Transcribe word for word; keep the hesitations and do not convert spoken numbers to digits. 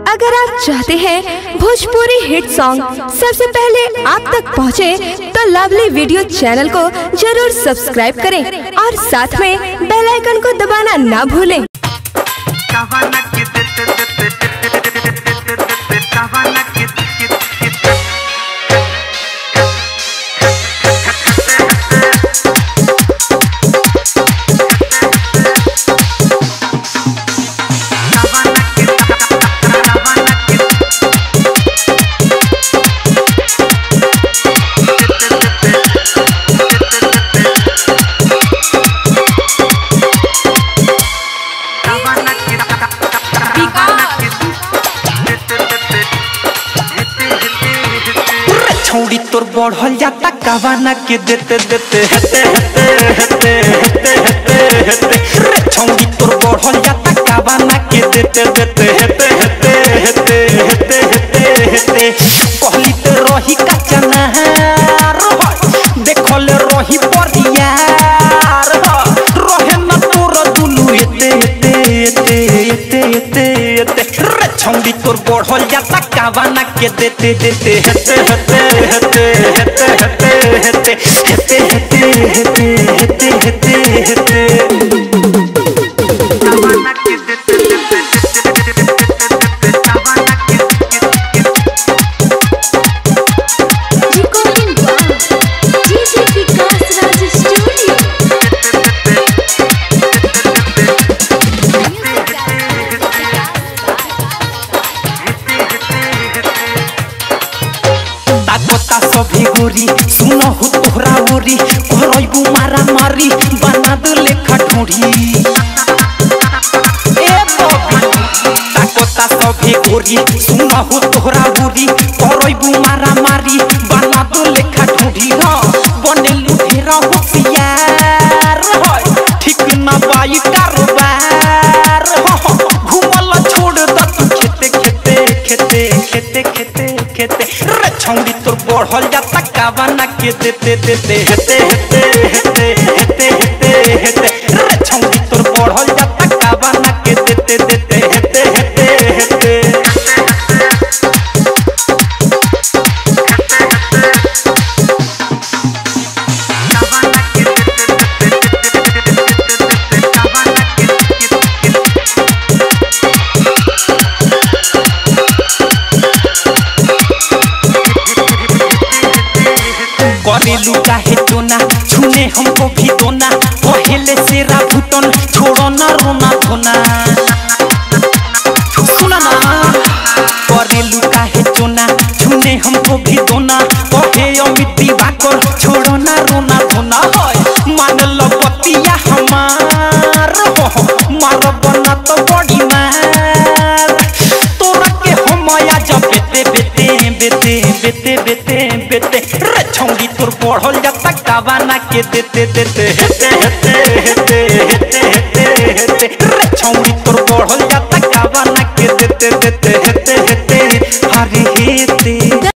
अगर आप चाहते हैं भोजपुरी हिट सॉन्ग सबसे पहले आप तक पहुंचे, तो लवली वीडियो चैनल को जरूर सब्सक्राइब करें और साथ में बेल आइकन को दबाना ना भूलें। छौड़ी तोर बढ़ल जाता कवाना के देते देते हेते हेते हेते हेते हेते हेते छौड़ी तोर बढ़ल जाता कवाना के देते देते हेते हेते हेते हेते हेते हेते कहली ते रही कचना देखल रही परियार रहे न तोर दुनु हेते हेते हेते हेते हेते हेते छौड़ी तोर बढ़ल जाता कवाना के देते देते हेते हेते हेते हेते हेते हेते हेते हेते हेते हेते हेते कवाना के देते देते कवाना के recording by DJ Vikas Raj studio. ताकोता सभी गोरी सुनो हो तोहरा ओरी करइबू मारा मारी बना दो लेखा ढोढ़ी ए बबी ताकोता सभी गोरी सुनो हो तोहरा ओरी करइबू मारा मारी बना दो लेखा ढोढ़ी ह बनेलू ढेरा होशियार होय ठीक ना बाई कारोबार ह घुमल छोड़ द तू खेते खेते खेते खेते खेते खेते रे छौड़ी तोर बढ़ल जाता कवाना के देते देते हेते हेते हेते हेते हेते हेते रे छौड़ी तोर बढ़ल जाता कवाना के देते देते हेते हेते हेते कवाना के करेलू काहे दोना छूने हमको भी दोना पहले से राभुटन छोड़ो ना रोना धोना सुना ना करेलू काहे दोना छूने हमको भी दोना कहे अमित दिवाकर छोड़ो ना रोना धोना होय मान लो बतिया हमार हो मार बना तो बड़ी मार तोरा के हम आज बेते बेते बेते बेते बेते बेते रे छौड़ी तोर बढ़ल जाता कवाना के देते देते हेते हेते